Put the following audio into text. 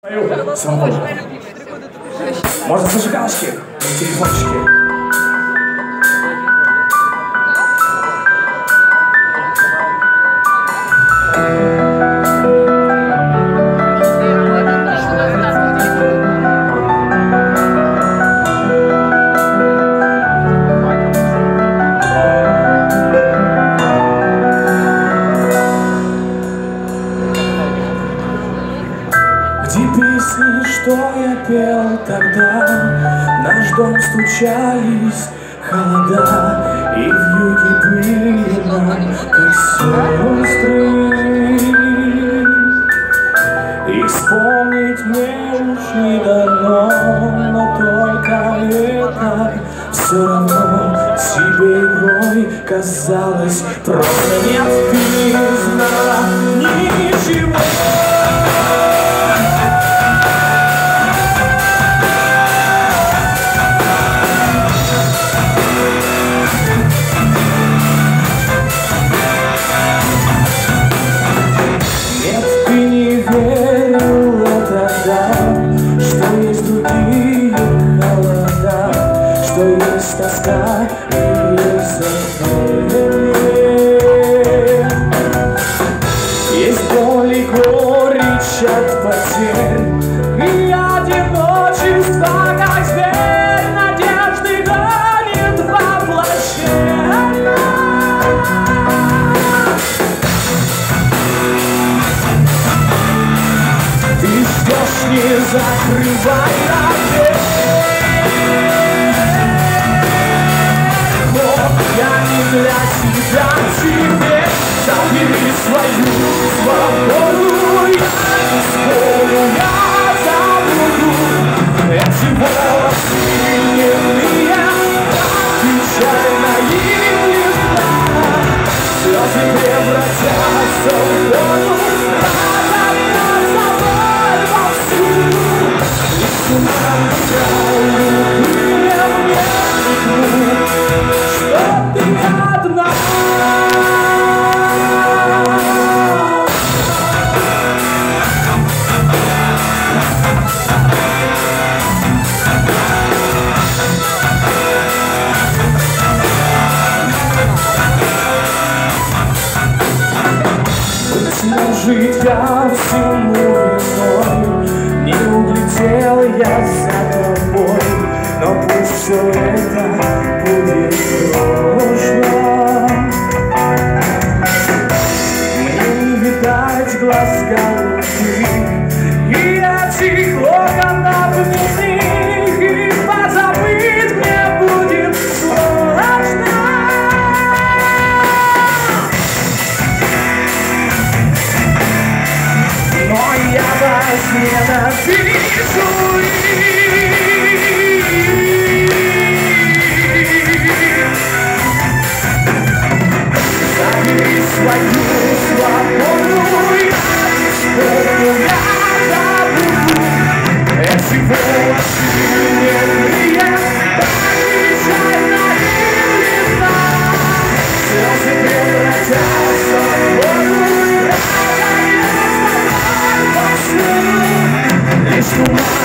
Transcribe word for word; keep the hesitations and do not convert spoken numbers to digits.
Свобода. Можно зажигалочки, телефончики. Где песни, что я пел тогда, в наш дом стучались холода, и вьюги были нам, как сестры. И вспомнить мне уж не дано, но только это все равно тебе игрой казалось. Просто нет, ты не знала ничего. Что есть тоска и есть сожаление, есть боль и горечь от потерь и одиночество, как зверь, надежды гонит воплощение. Ты ждешь, не закрывая дверь. Для себя теперь забери свою свободу. Я не спорю, я забуду эти волосы льняные, печальная листва. Слезы превратятся в воду, разобьет собой вовсю. И с ума любые мне шепнут, что ты одна. Быть может, я всему виной, не углядел я за тобой, но пусть все это будет прошлым. Мне не видать глаз голубых и этих локонов нежных, и позабыть мне будет сложно. Но я возненавижу свою свободу, я не спорю, я забуду эти волосы льняные, печальная листва. Слезы превратятся в воду, разобьет собой вовсю. Лишь ума